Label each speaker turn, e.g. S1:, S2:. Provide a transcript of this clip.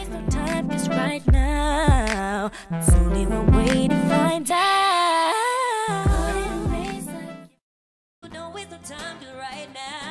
S1: waste no time, 'cause right now there's only one way to find out. Don't waste no time, 'cause right now